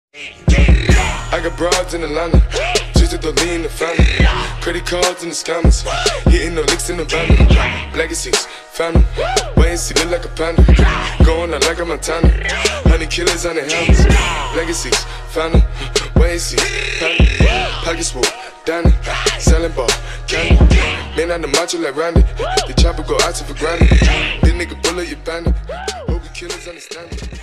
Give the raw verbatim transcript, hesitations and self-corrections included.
I got broads in Atlanta, just at the lean, the family. Credit cards and the scammers, hitting the licks in the van. Legacies, phantom, wait and see, look like a panda. Going out like a Montana, honey killers on the helmets. Legacies, phantom, wait and see, panda. Pockets full, Danny, selling ball, candy. Man on the macho like Randy, the chopper go out to for granted. This nigga bullet, you bandit. Hope you killers understand it.